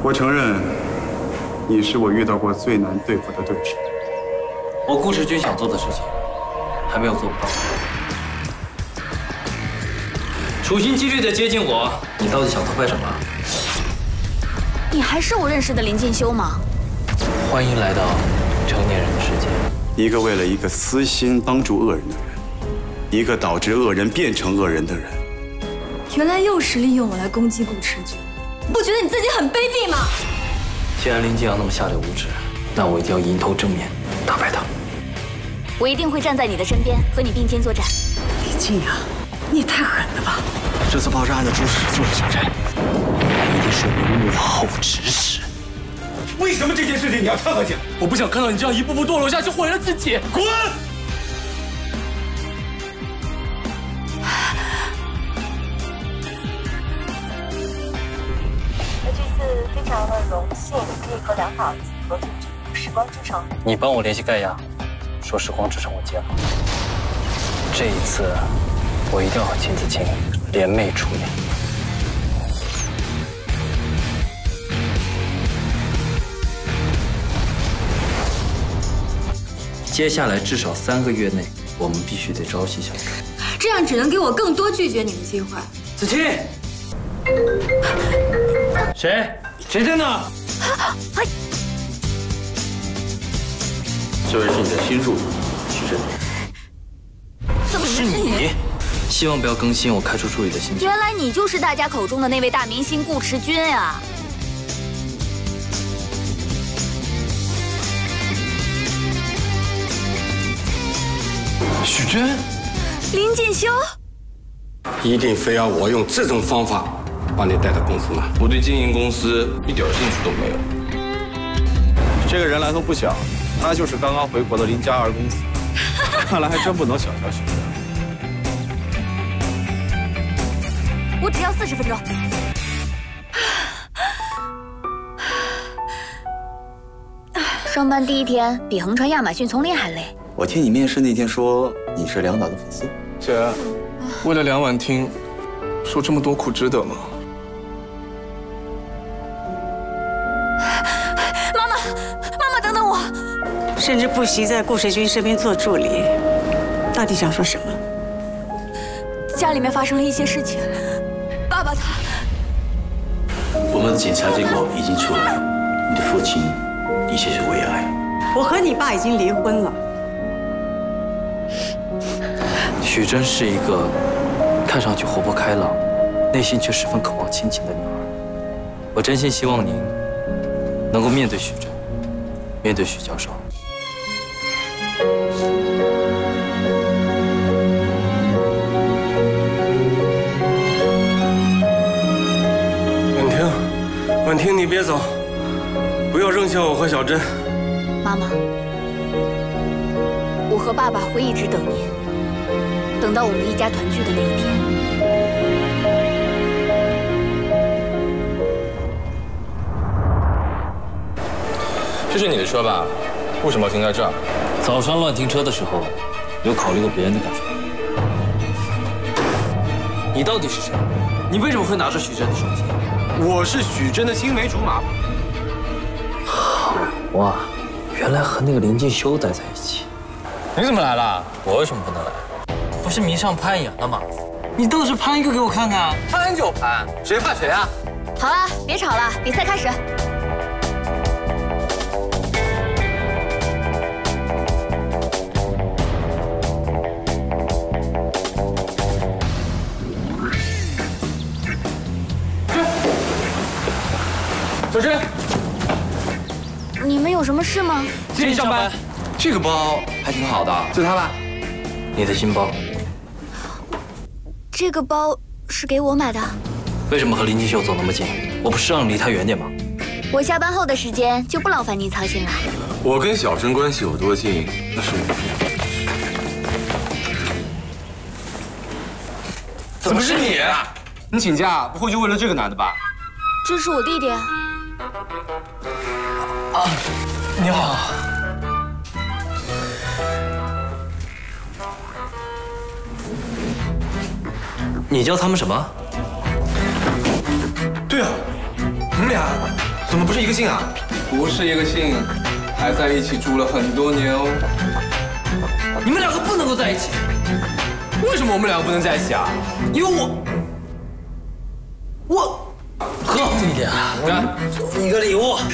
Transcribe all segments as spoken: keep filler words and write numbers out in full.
我承认，你是我遇到过最难对付的对手。 我顾世军想做的事情，还没有做不到。处心积虑的接近我，你到底想偷拍什么？ 你还是我认识的林建修吗？ 欢迎来到成年人的世界。 一个为了一个私心帮助恶人的人，一个导致恶人变成恶人的人。 原来又是利用我来攻击顾世军，不觉得你自己很卑鄙吗？ 既然林静阳那么下流无耻，那我一定要迎头正面打败他。 我一定会站在你的身边，和你并肩作战。 李静阳，你也太狠了吧！ 这次爆炸案的主使就是小翟，他一定是你幕后指使。 为什么这件事情你要掺和进来？ 我不想看到你这样一步步堕落下去，毁了自己。 滚！ 那这次非常的荣幸可以和梁导一起合作这部《时光之城》。 你帮我联系盖亚，说《时光之城》我接了。这一次，我一定要和秦子清联袂出演。接下来至少三个月内，我们必须得朝夕相处。 这样只能给我更多拒绝你的机会。 子清，谁？谁在呢？ 这位是你的新助理徐峥。 怎么是你？希望不要更新我开除助理的信息。 原来你就是大家口中的那位大明星顾持军啊！ 许真， 林建修， 一定非要我用这种方法把你带到公司吗？我对经营公司一点兴趣都没有。 这个人来头不小，他就是刚刚回国的林家二公子，看来还真不能小瞧许真。 我只要四十分钟。上班第一天比横穿亚马逊丛林还累。 我听你面试那天说你是梁导的粉丝， 姐，为了梁婉婷，受这么多苦值得吗？ 妈妈，妈妈，等等我！ 甚至不惜在顾世军身边做助理，到底想说什么？ 家里面发生了一些事情，爸爸他…… 我们的检查结果已经出来，你的父亲的确是胃癌。 我和你爸已经离婚了。 许真是一个看上去活泼开朗，内心却十分渴望亲情的女孩。我真心希望您能够面对许真，面对许教授。 婉婷，婉婷，你别走，不要扔下我和小珍。 妈妈，我和爸爸会一直等您。等到我们一家团聚的那一天。 这是你的车吧？为什么要停在这儿？ 早上乱停车的时候，有考虑过别人的感受。你到底是谁？你为什么会拿着许真的手机？ 我是许真的青梅竹马。 哇，原来和那个林建修待在一起。 你怎么来了？ 我为什么不能来？不是迷上攀岩了吗？你倒是攀一个给我看看啊！ 攀就攀，谁怕谁啊？ 好了，别吵了，比赛开始。 小珍， 你们有什么事吗？ 接你上班。 这个包还挺好的，就它吧。 你的新包。 这个包是给我买的。 为什么和林金秀走那么近？我不是让你离他远点吗？ 我下班后的时间就不劳烦您操心了。 我跟小珍关系有多近，那是我。 怎么是你？你请假不会就为了这个男的吧？ 这是我弟弟。啊， 你好。你叫他们什么？ 对啊，你们俩怎么不是一个姓啊？ 不是一个姓，还在一起住了很多年哦。 你们两个不能够在一起。 为什么我们两个不能在一起啊？ 因为我，我喝弟弟啊，我送你一个礼物。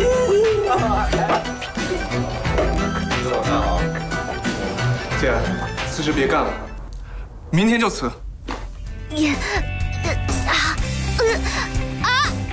这么看啊，姐，辞职别干了，明天就辞。 你啊啊！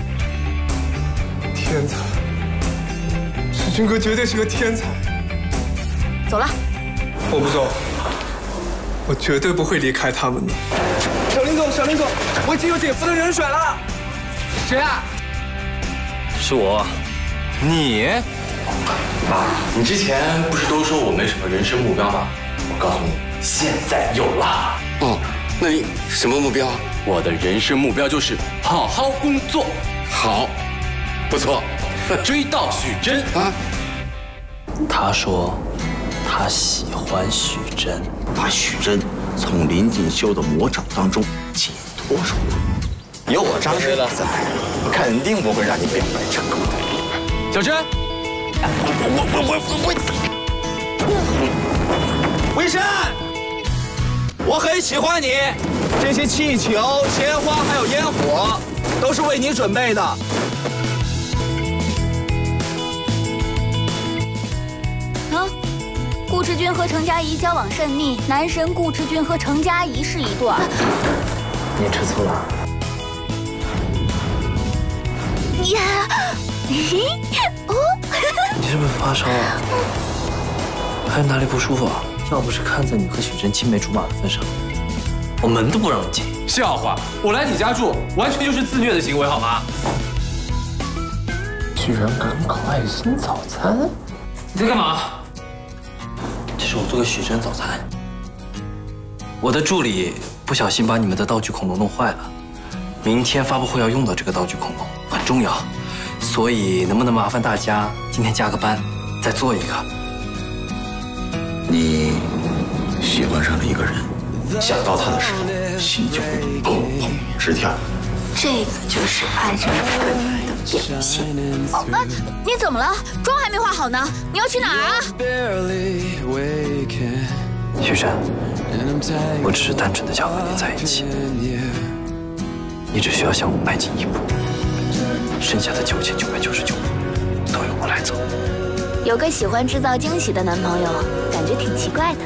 天才，世军哥绝对是个天才。 走了。 我不走，我绝对不会离开他们的。小林总，小林总，我已经有姐夫的人选了。谁啊？ 是我。 你？你之前不是都说我没什么人生目标吗？我告诉你，现在有了。 哦，那你什么目标？ 我的人生目标就是好好工作。 好，不错。 追到许真啊！ 他说他喜欢许真， 把许真从林锦绣的魔爪当中解脱出来。有我张师在，肯定不会让你表白成功的。 小珍， 我我我我我，魏山，我很喜欢你。这些气球、鲜花还有烟火，都是为你准备的。 啊，顾之君和程佳怡交往甚密，男神顾之君和程佳怡是一对。 你吃醋了？ 呀，哦， 你是不是发烧啊？还是哪里不舒服啊？要不是看在你和许真青梅竹马的份上，我门都不让你进。 笑话！我来你家住，完全就是自虐的行为，好吗？ 居然敢搞爱心早餐？你在干嘛？这是我做给许真早餐。我的助理不小心把你们的道具恐龙弄坏了，明天发布会要用到这个道具恐龙，很重要，所以能不能麻烦大家今天加个班，再做一个？ 你喜欢上了一个人，想到他的时候，心就会砰砰直跳。 这个就是爱上一个人的表现。 哦啊，你怎么了？妆还没化好呢，你要去哪儿啊？ 许真，我只是单纯的想和你在一起，你只需要向我迈进一步，剩下的九千九百九十九步都由我来走。 有个喜欢制造惊喜的男朋友，感觉挺奇怪的。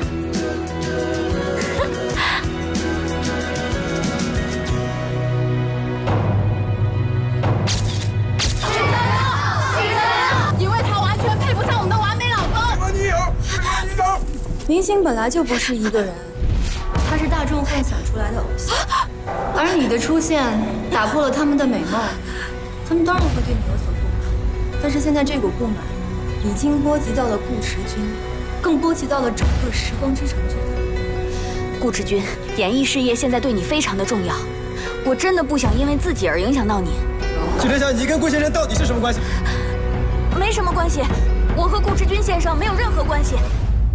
因为他完全配不上我们的完美老公。 你有，你走。 明星本来就不是一个人，他是大众幻想出来的偶像，而你的出现打破了他们的美梦，他们当然会对你有所不满。但是现在这股不满已经波及到了顾时君，更波及到了整个时光之城剧组。 顾之君，演艺事业现在对你非常的重要，我真的不想因为自己而影响到你。 许真小，你跟顾先生到底是什么关系？ 没什么关系，我和顾之君先生没有任何关系。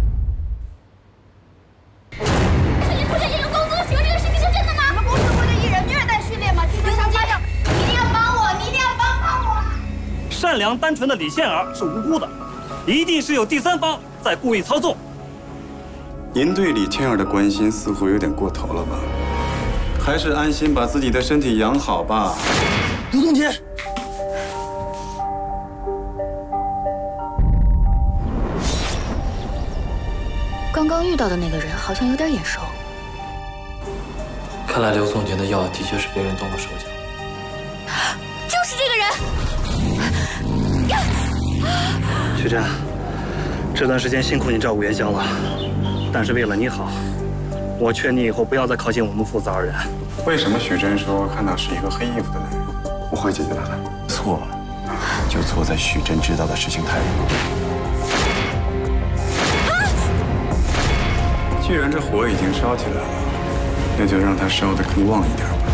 是你不是演员工作，请问这个事情是真的吗？你们公司会对艺人虐待训练吗？听说上发证，你一定要帮我，你一定要帮帮我。 善良单纯的李倩儿是无辜的，一定是有第三方在故意操纵。 您对李倩儿的关心似乎有点过头了吧？还是安心把自己的身体养好吧。 卢冬天， 刚刚遇到的那个人好像有点眼熟。 看来刘总监的药的确是别人动了手脚。 就是这个人。 徐真，这段时间辛苦你照顾元宵了，但是为了你好，我劝你以后不要再靠近我们父子二人。 为什么许真说看到是一个黑衣服的男人？我会解决他的。错，就错在许真知道的事情太多。既然这火已经烧起来了，那就让它烧得更旺一点吧。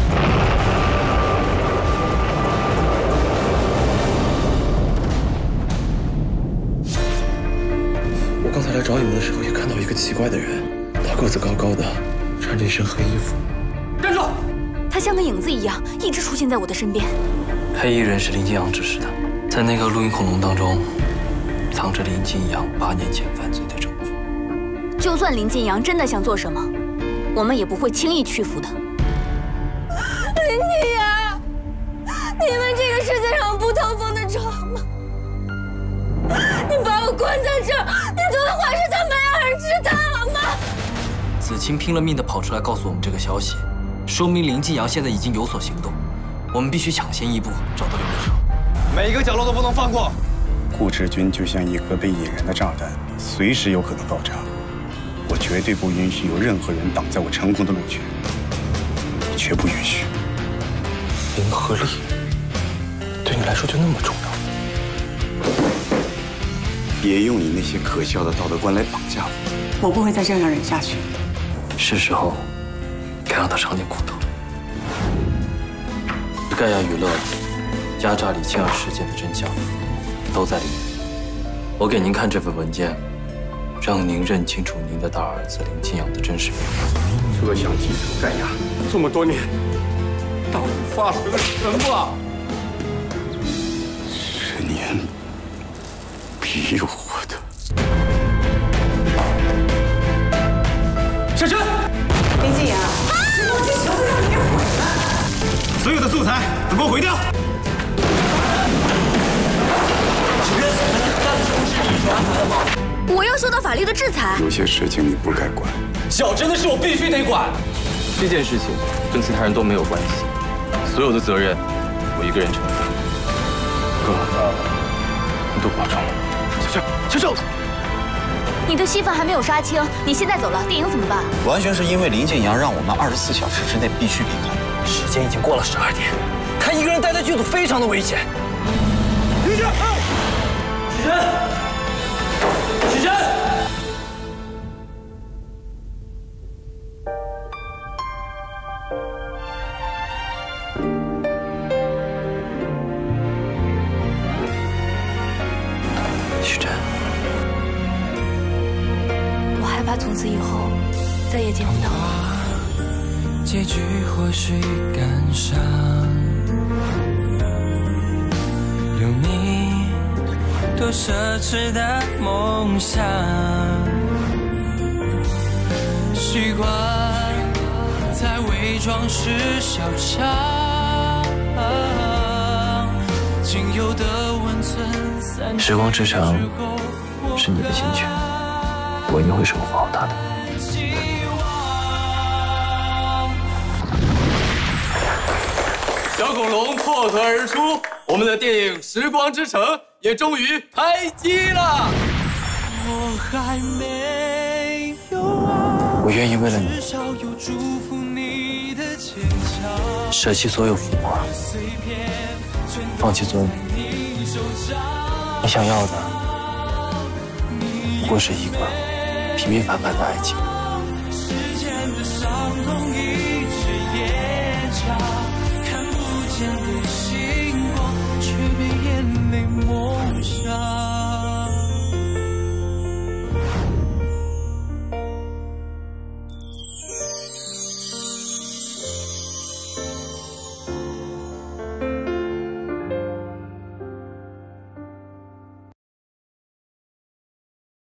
我刚才来找你们的时候，也看到一个奇怪的人，他个子高高的，穿着一身黑衣服。 站住！他像个影子一样，一直出现在我的身边。 黑衣人是林金阳指使的。 在那个录音恐龙当中，藏着林晋阳八年前犯罪的证据。 就算林晋阳真的想做什么，我们也不会轻易屈服的。 林晋阳，你们这个世界上不透风的窗吗？你把我关在这儿，你做的坏事就没有人知道了吗？ 子清拼了命地跑出来告诉我们这个消息，说明林晋阳现在已经有所行动。我们必须抢先一步找到刘木生， 每一个角落都不能放过。 顾志军就像一颗被引燃的炸弹，随时有可能爆炸。我绝对不允许有任何人挡在我成功的路权，绝不允许。 林和利对你来说就那么重要？ 别用你那些可笑的道德观来绑架我。 我不会再这样忍下去。 是时候该让他尝点苦头。盖亚娱乐压榨李清儿事件的真相都在里面。我给您看这份文件，让您认清楚您的大儿子林晋阳的真实面目。 这想记住盖亚这么多年，到底发生了什么？ 十年逼我的。 沈晨， 林晋阳，这东西全部让你给毁了。 所有的素材都给我毁掉！ 我要受到法律的制裁。 有些事情你不该管。 小珍的事我必须得管。这件事情跟其他人都没有关系，所有的责任我一个人承担。哥，你都保重了。 小陈，小陈， 你的戏份还没有杀青，你现在走了，电影怎么办？ 完全是因为林晋阳让我们二十四小时之内必须离开。 时间已经过了十二点，他一个人待在剧组非常的危险。 李晨，许晨，许晨。 许晨， 我害怕从此以后再也见不到你。 结局或许感伤，有你多奢侈的梦想，习惯才伪装是小强，仅有的温存散。 时光之城是你的心血，我一定会守护好它的。 小恐龙破壳而出，我们的电影《时光之城》也终于开机了。 我还没有啊， 我愿意为了你， 至少有祝福你的坚强， 舍弃所有浮华，放弃尊严。你想要的，不过是一个平平凡凡的爱情。 时间的伤痛